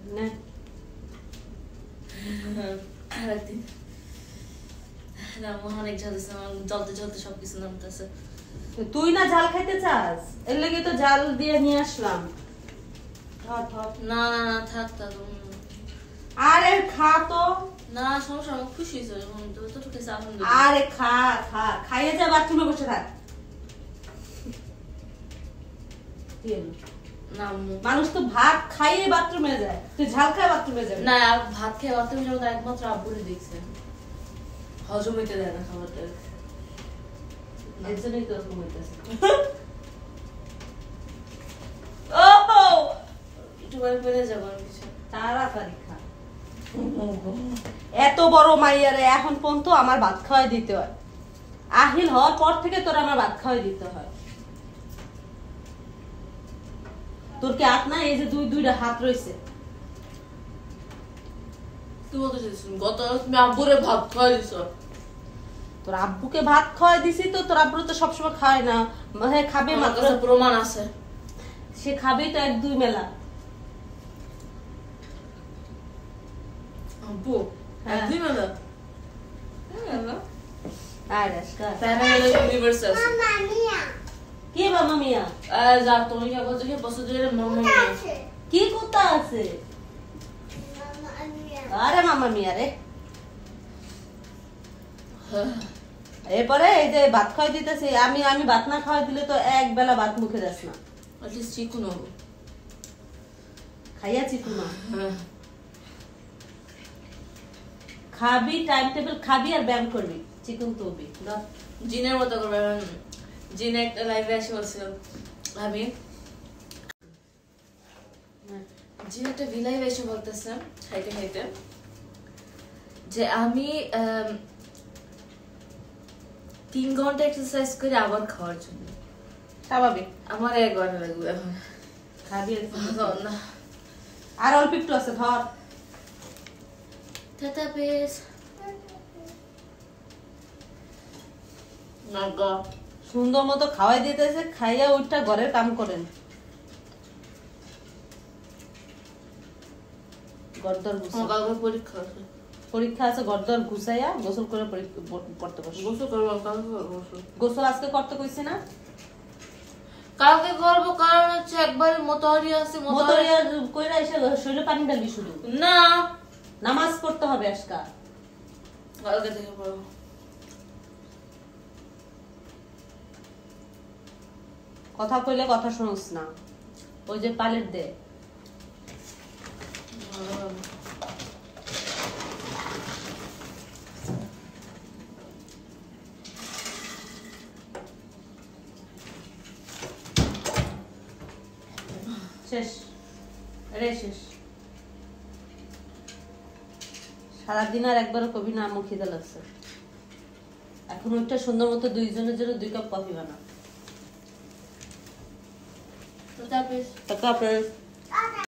না আরেকদিন না অনেক ঝাল দিছে, জলতে জলতে সবকিছু নামতেছে। তুই না ঝাল খাইতে চাস, এর লাগি তো ঝাল দিয়ে নিয়ে আসলাম। না না না থাক থাক। আরে খা তো। না সমস্যা, আমার খুশি হয়েছে যখন তো খেয়েছে এখন। আরে খা খা, খাইয়ে যা বাথরুমে বসে থাক। না মানুষ তো ভাত খাইয়ে বাথরুমে যায়, তুই ঝাল খায় বাথরুমে যাবে না? ভাত খেয়ে বাথরুমে যাবো একমাত্র আব্বুরে দেখছে, হজম হইতে দেয় না খাবারটা, এর জন্যই তো ওরকম হইতেছে। একটু বাইরে বেড়ে যাবো আর কিছু। তাড়াতাড়ি খা। এত বড় মাইয়ারে এখন পর্যন্ত আমার ভাত খাওয়াই দিতে হয়, আহিল হওয়ার পর থেকে তোর আমার ভাত খাওয়াই দিতে হয়। তোর কি হাত না? এই যে দুইটা হাত রয়েছে। তুই বলতে চাইছিস গত তুমি আব্বুরে ভাত খাওয়াই দিছ? তোর আব্বুকে ভাত খাওয়াই দিছি তো, তোর আব্বু তো সবসময় খায় না, হ্যাঁ খাবে মাত্র, প্রমাণ আছে, সে খাবেই তো এক দুই মেলা। আব্বু একদিন মেলা ইউনিভার্স আছে। কি মামা মিয়া? যা তুমি কে বলছো কি বসে ধরে মামা মিয়া কি কুত্তা আছে? আরে মামা মিয়া রে। এরপরে এই যে ভাত খাওয়াই দিতেছি আমি, ভাত না খাওয়াই দিলে তো এক বেলা ভাত মুখে যাস না। অ্যাটলিস্ট চিকুন হবো, খাইয়া চিকু না। খাবি, টাইম টেবিল খাবি আর ব্যায়াম করবি, চিকন তো হবি। জিনের মতো করবে। জিন একটা লাইভে এসে বলছিল, আমি জিন একটা ভিলাইভে এসে বলতেছে খাইতে খাইতে যে আমি 3 ঘন্টা এক্সারসাইজ করে আবার খাওয়ার জন্য। স্বাভাবিক, আমার 1 ঘন্টা লাগবে এখন। খাবি না আর অল্প একটু আছে, ধর। টাটা বেশ। নাগা সুন্দর মতো খাওয়াই দিতেছে, খাইয়া ওইটা ঘরের কাম করেন। গর্দর পরীক্ষা আছে, পরীক্ষা আছে, গর্দর ঘুষাইয়া গোসল করে পড়তে বসে। গোসল করবো, গোসল আজকে করতে কইছি না? কালকে করবো, কারণ হচ্ছে একবারে মোতাহারি আছে। মোতাহারি কইরা এসে শরীরে পানি ঢালবি শুধু না, নামাজ পড়তে হবে আজকা। কালকে থেকে পড়বো। কথা কইলে কথা শুনস না, ওই যে পালের দে। শেষ রে, শেষ। সারাদিন আর একবারও কবি না মুখ খিদে লাগছে। এখন ওইটা সুন্দর মতো দুইজনের জন্য 2 কাপ কফি বানা। Tapos